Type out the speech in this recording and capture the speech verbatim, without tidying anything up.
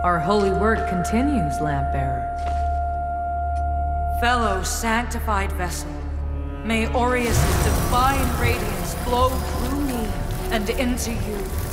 Our holy work continues, Lampbearer. Fellow sanctified vessel, may Aureus' divine radiance flow through me and into you.